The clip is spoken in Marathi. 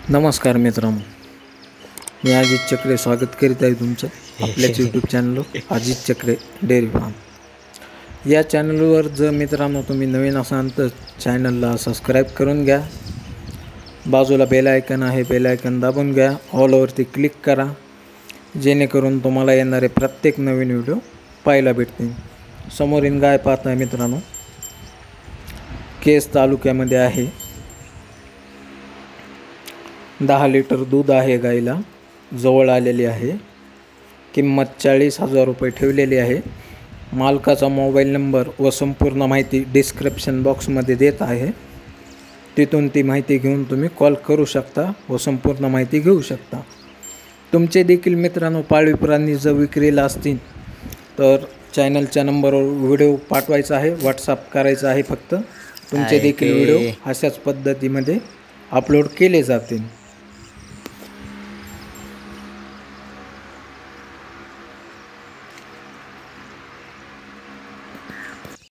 नमस्कार मित्रांनो, मी अजित चक्रे स्वागत करीत आहे तुमचं आपल्याच यूट्यूब चॅनलवर अजित चक्रे डेअरी फार्म या चॅनलवर जर मित्रांनो तुम्ही नवीन असाल तर चॅनलला सबस्क्राईब करून घ्या. बाजूला बेल आयकन आहे, बेल आयकन दाबून घ्या, ऑलवरती क्लिक करा जेणेकरून तुम्हाला येणारे प्रत्येक नवीन व्हिडिओ पाहायला भेटतील. समोरील गाय पाहताय मित्रांनो, केस तालुक्यामध्ये आहे. 10 लिटर दूध आहे. गाईला जवळ आलेली आहे. किंमत 40,000 रुपये ठेवलेली आहे. मालकाचा मोबाईल नंबर व संपूर्ण माहिती डिस्क्रिप्शन बॉक्समध्ये देत आहे. तिथून ती माहिती घेऊन तुम्ही कॉल करू शकता व संपूर्ण माहिती घेऊ शकता. तुमचे देखील मित्रांनो पाळीव प्राणी जर विक्रीला असतील तर चॅनलच्या नंबरवर व्हिडिओ पाठवायचा आहे, व्हॉट्सअप करायचा आहे. फक्त तुमचे देखील व्हिडिओ अशाच पद्धतीमध्ये अपलोड केले जातील.